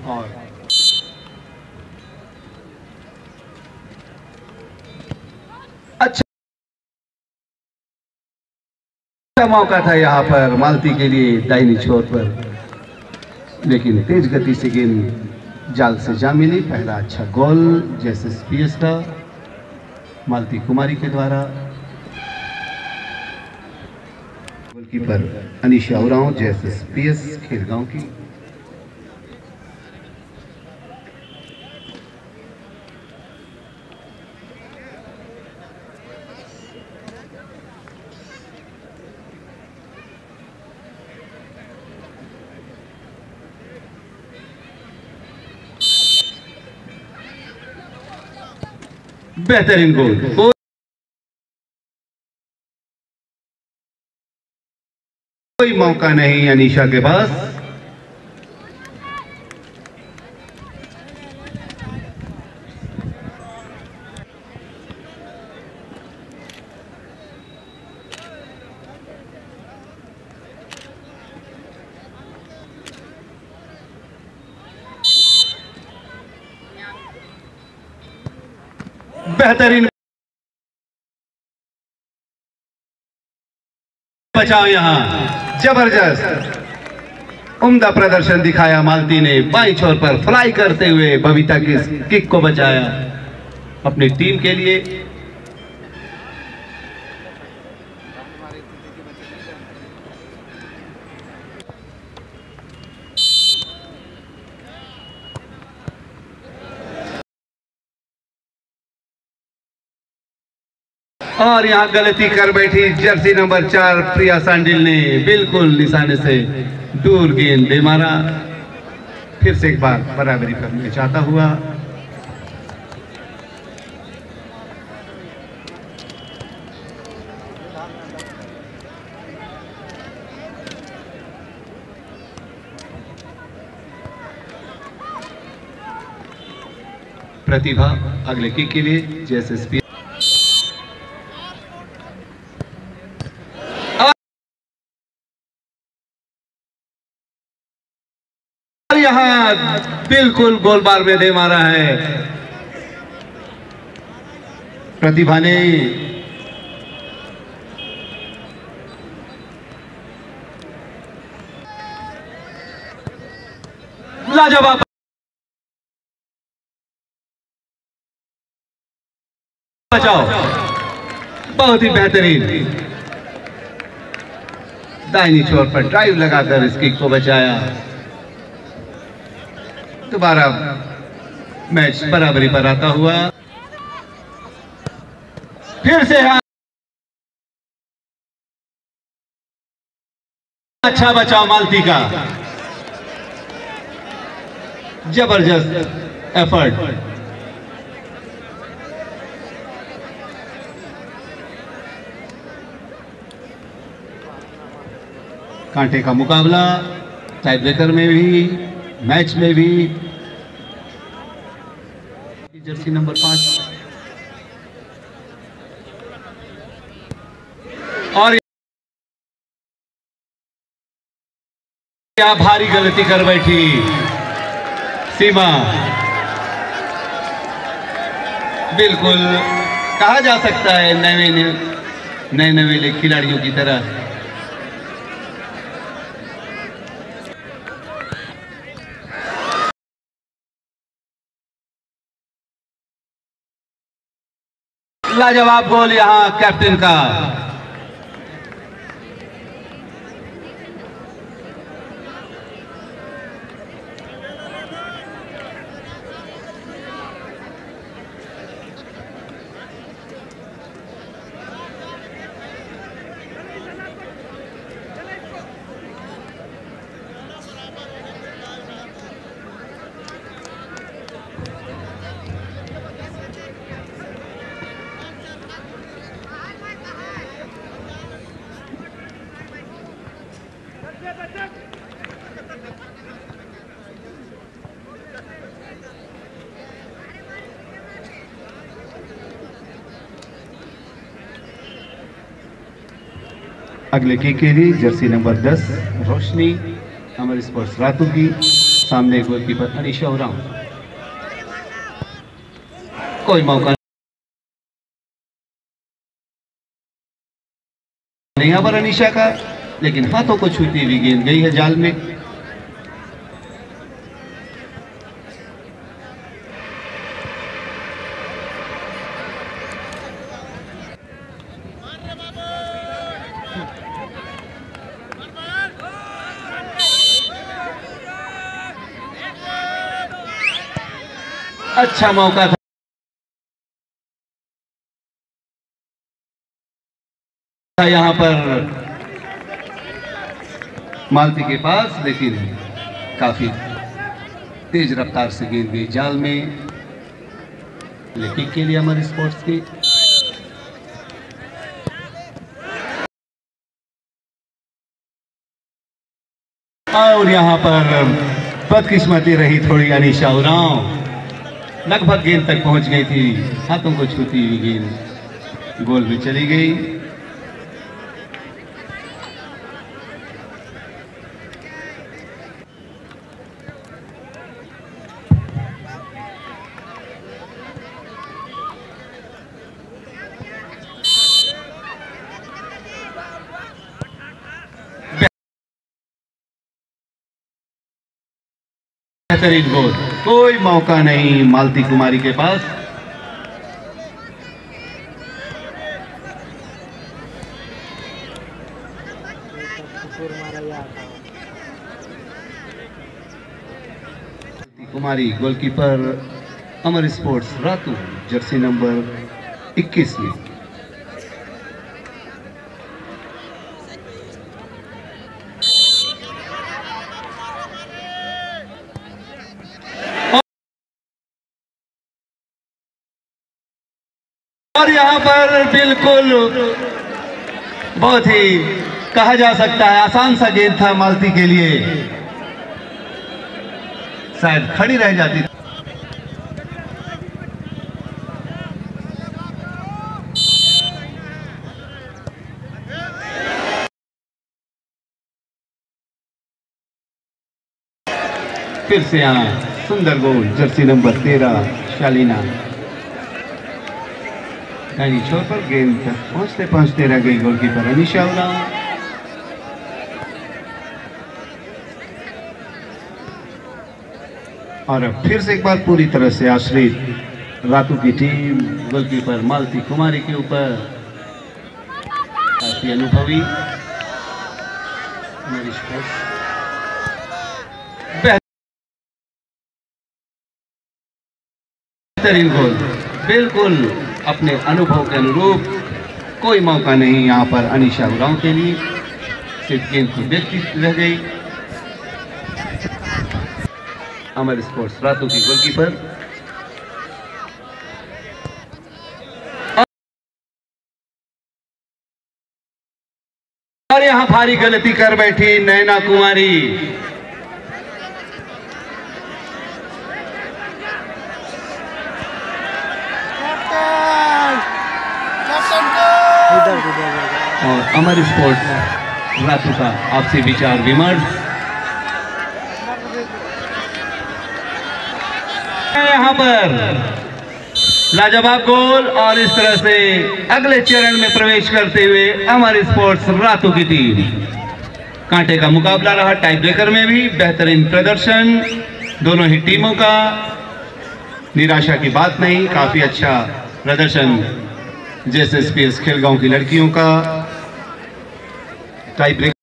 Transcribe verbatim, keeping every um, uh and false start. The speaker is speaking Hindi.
और अच्छा मौका था यहाँ पर मालती के लिए दाहिनी छोर पर, लेकिन तेज गति से गेंद जाल से जा मिली। पहला अच्छा गोल जेएसएसपीएस का मालती कुमारी के द्वारा। गोलकीपर अनीशा उरांव जेएसएसपीएस खेलगांव की। बेहतरीन गोल, कोई मौका नहीं अनीशा के पास। बेहतरीन बचाव, यहां जबरदस्त उम्दा प्रदर्शन दिखाया मालती ने। बाईं छोर पर फ्लाई करते हुए बबीता की किक को बचाया अपनी टीम के लिए। और यहां गलती कर बैठी जर्सी नंबर चार प्रिया सांडिल ने, बिल्कुल निशाने से दूर गेंद दे मारा। फिर से एक बार बराबरी करना चाहता हुआ प्रतिभा अगले किक के लिए जेएसएसपी। यहाँ बिल्कुल गोल बार में दे मारा है प्रतिभा ने। लाजवाब बचाओ, बहुत ही बेहतरीन दाहिनी छोर पर ड्राइव लगाकर इस किक को बचाया। दोबारा मैच बराबरी पर आता हुआ। फिर से अच्छा बचाव मालती का, जबरदस्त एफर्ट। कांटे का मुकाबला टाई ब्रेकर में भी, मैच में भी। जर्सी नंबर पांच और क्या भारी गलती कर बैठी सीमा। बिल्कुल कहा जा सकता है नए नए नवेले खिलाड़ियों की तरह। लाजवाब गोल यहां कैप्टन का। अगले की के लिए जर्सी नंबर दस रोशनी अमर स्पोर्ट्स रातू की। सामने गोलकीपर अनीशा उरांव, कोई मौका नहीं यहाँ पर अनीशा का, लेकिन हाथों को छूती हुई गेंद गई है जाल में। अच्छा मौका था यहाँ पर मालती के पास, लेकिन काफी तेज रफ्तार से गेंद गई जाल में। लेकिन के लिए अमर स्पोर्ट्स की और यहाँ पर बदकिस्मती रही थोड़ी अनीशा उरांव, लगभग गेंद तक पहुंच गई थी, हाथों को छूती हुई गेंद गोल में चली गई। बेहतरीन गोल, कोई मौका नहीं मालती कुमारी के पास। Kumari goalkeeper Amar sports Ratu, jersey number इक्कीस में। और यहाँ पर बिल्कुल बहुत ही कहा जा सकता है आसान सा गेंद था मालती के लिए, शायद खड़ी रह जाती। फिर से यहाँ सुंदर गोल, जर्सी नंबर तेरह शालीना दाहिनी छोर पर गेंद तक पहुंचते पहुंचते रह गई गोलकीपर अनीशा उरांव। और अब फिर से एक बार पूरी तरह से आश्रित रातू की टीम गोलकीपर मालती कुमारी के ऊपर। काफी अनुभवी बेहतरीन गोल, बिल्कुल अपने अनुभव के अनुरूप। कोई मौका नहीं यहाँ पर अनीशा उरांव के लिए, सिर्फ गेंद को देखती रह गई। अमर स्पोर्ट्स रातू की गोलकीपर और यहाँ भारी गलती कर बैठी नैना कुमारी। और अमर स्पोर्ट्स रातू का आपसी विचार विमर्श। यहाँ पर लाजवाब गोल और इस तरह से अगले चरण में प्रवेश करते हुए अमर स्पोर्ट्स रातू की टीम। कांटे का मुकाबला रहा, टाई ब्रेकर में भी बेहतरीन प्रदर्शन दोनों ही टीमों का, निराशा की बात नहीं, काफी अच्छा प्रदर्शन जैसे एसपीएस खेलगांव की लड़कियों का। Tie break